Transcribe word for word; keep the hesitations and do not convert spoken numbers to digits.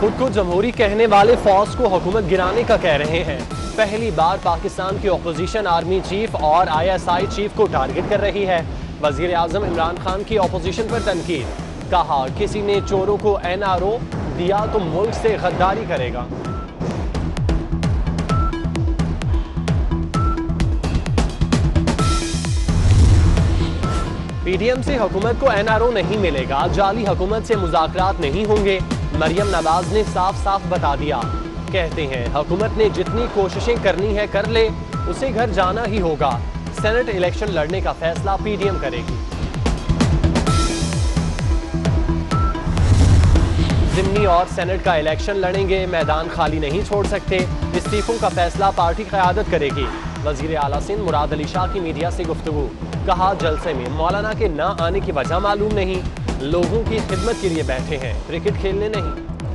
खुद को जमहूरी कहने वाले फौज को हुकूमत गिराने का कह रहे हैं। पहली बार पाकिस्तान की अपोजिशन आर्मी चीफ और आई एस आई चीफ को टारगेट कर रही है। वजीर आजम इमरान खान की अपोजिशन पर तनकीद, कहा किसी ने चोरों को एन आर ओ दिया तो मुल्क से गद्दारी करेगा। पी डी एम से हुकूमत को एन आर ओ नहीं मिलेगा, जाली हुकूमत से मुज़ाकरात नहीं होंगे। मरियम नवाज ने साफ साफ बता दिया। कहते हैं हुकूमत ने जितनी कोशिशें करनी है कर ले, उसे घर जाना ही होगा। सेनेट इलेक्शन लड़ने का फैसला पी डी एम करेगी। जिमनी और सेनेट का इलेक्शन लड़ेंगे, मैदान खाली नहीं छोड़ सकते। इस्तीफों का फैसला पार्टी क़यादत करेगी। वजीर आला सिंध मुराद अली शाह की मीडिया से गुफ्तगू, कहा जलसे में मौलाना के न आने की वजह मालूम नहीं, लोगों की खिदमत के लिए बैठे हैं, क्रिकेट खेलने नहीं।